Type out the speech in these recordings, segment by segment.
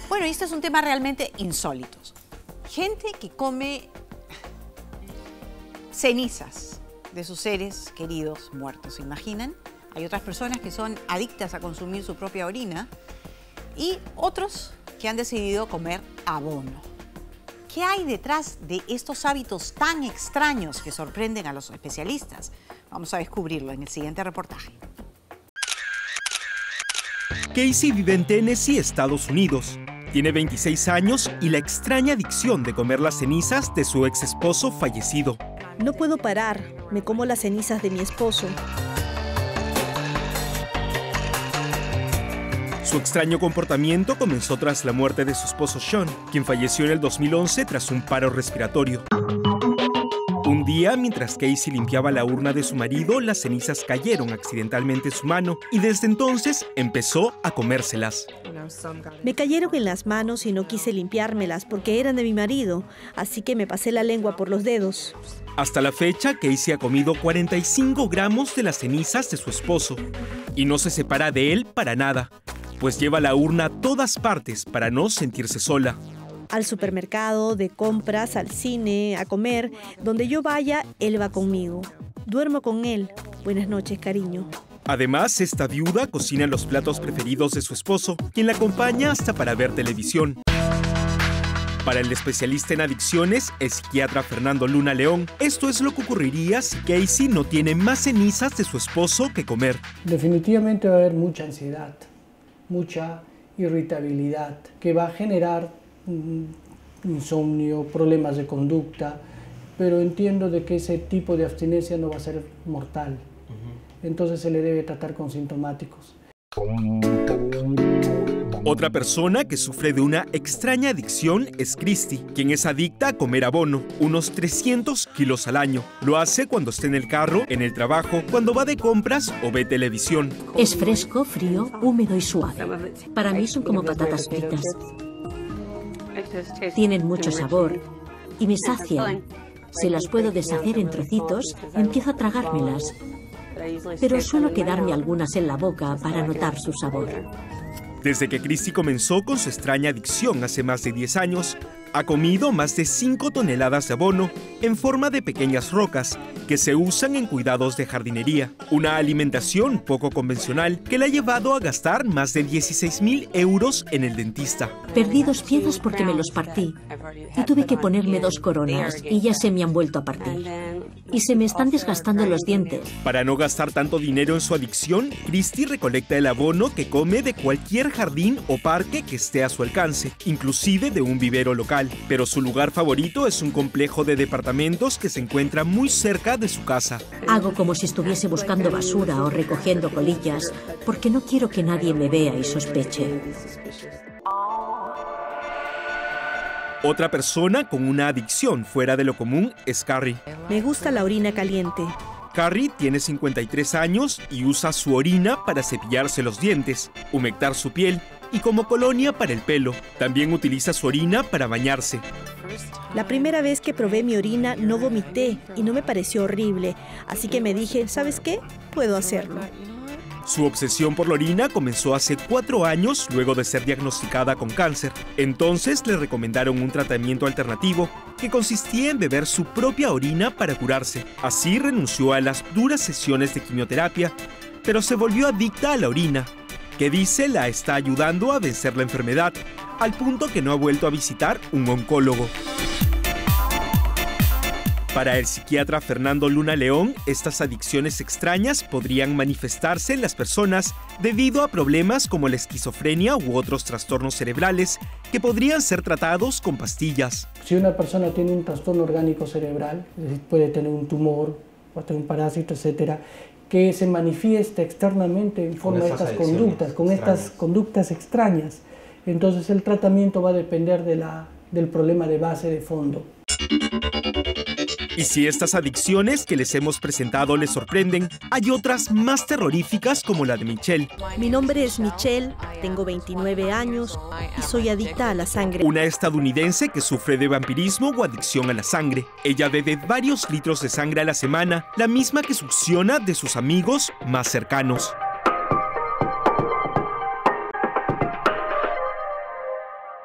Bueno, este es un tema realmente insólito. Gente que come cenizas de sus seres queridos muertos, ¿se imaginan? Hay otras personas que son adictas a consumir su propia orina y otros que han decidido comer abono. ¿Qué hay detrás de estos hábitos tan extraños que sorprenden a los especialistas? Vamos a descubrirlo en el siguiente reportaje. Casey vive en Tennessee, Estados Unidos. Tiene 26 años y la extraña adicción de comer las cenizas de su ex esposo fallecido. No puedo parar, me como las cenizas de mi esposo. Su extraño comportamiento comenzó tras la muerte de su esposo Sean, quien falleció en el 2011 tras un paro respiratorio. Un día, mientras Casey limpiaba la urna de su marido, las cenizas cayeron accidentalmente en su mano y desde entonces empezó a comérselas. Me cayeron en las manos y no quise limpiármelas porque eran de mi marido, así que me pasé la lengua por los dedos. Hasta la fecha, Casey ha comido 45 gramos de las cenizas de su esposo y no se separa de él para nada, pues lleva la urna a todas partes para no sentirse sola. Al supermercado, de compras, al cine, a comer, donde yo vaya, él va conmigo. Duermo con él. Buenas noches, cariño. Además, esta viuda cocina los platos preferidos de su esposo, quien la acompaña hasta para ver televisión. Para el especialista en adicciones, el psiquiatra Fernando Luna León, esto es lo que ocurriría si Casey no tiene más cenizas de su esposo que comer. Definitivamente va a haber mucha ansiedad, mucha irritabilidad, que va a generar insomnio, problemas de conducta, pero entiendo de que ese tipo de abstinencia no va a ser mortal. Entonces se le debe tratar con sintomáticos. Otra persona que sufre de una extraña adicción es Christy, quien es adicta a comer abono, unos 300 kilos al año. Lo hace cuando está en el carro, en el trabajo, cuando va de compras o ve televisión. Es fresco, frío, húmedo y suave. Para mí son como patatas fritas. Tienen mucho sabor y me sacian. Si las puedo deshacer en trocitos, empiezo a tragármelas. Pero suelo quedarme algunas en la boca para notar su sabor. Desde que Christy comenzó con su extraña adicción hace más de 10 años, ha comido más de 5 toneladas de abono en forma de pequeñas rocas que se usan en cuidados de jardinería. Una alimentación poco convencional que le ha llevado a gastar más de 16.000 euros en el dentista. Perdí 2 piezas porque me los partí y tuve que ponerme 2 coronas y ya se me han vuelto a partir. Y se me están desgastando los dientes. Para no gastar tanto dinero en su adicción, Christy recolecta el abono que come de cualquier jardín o parque que esté a su alcance, inclusive de un vivero local. Pero su lugar favorito es un complejo de departamentos que se encuentra muy cerca de su casa. Hago como si estuviese buscando basura o recogiendo colillas, porque no quiero que nadie me vea y sospeche. Otra persona con una adicción fuera de lo común es Carrie. Me gusta la orina caliente. Carrie tiene 53 años y usa su orina para cepillarse los dientes, humectar su piel y como colonia para el pelo. También utiliza su orina para bañarse. La primera vez que probé mi orina no vomité y no me pareció horrible, así que me dije, ¿sabes qué? Puedo hacerlo. Su obsesión por la orina comenzó hace 4 años luego de ser diagnosticada con cáncer. Entonces le recomendaron un tratamiento alternativo que consistía en beber su propia orina para curarse. Así renunció a las duras sesiones de quimioterapia, pero se volvió adicta a la orina, que dice la está ayudando a vencer la enfermedad, al punto que no ha vuelto a visitar un oncólogo. Para el psiquiatra Fernando Luna León, estas adicciones extrañas podrían manifestarse en las personas debido a problemas como la esquizofrenia u otros trastornos cerebrales que podrían ser tratados con pastillas. Si una persona tiene un trastorno orgánico cerebral, es decir, puede tener un tumor, puede tener un parásito, etcétera, que se manifiesta externamente en forma de estas conductas extrañas. Entonces el tratamiento va a depender del problema de base de fondo. Y si estas adicciones que les hemos presentado les sorprenden, hay otras más terroríficas como la de Michelle. Mi nombre es Michelle, tengo 29 años y soy adicta a la sangre. Una estadounidense que sufre de vampirismo o adicción a la sangre. Ella bebe varios litros de sangre a la semana, la misma que succiona de sus amigos más cercanos.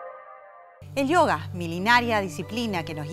El yoga, milenaria disciplina que nos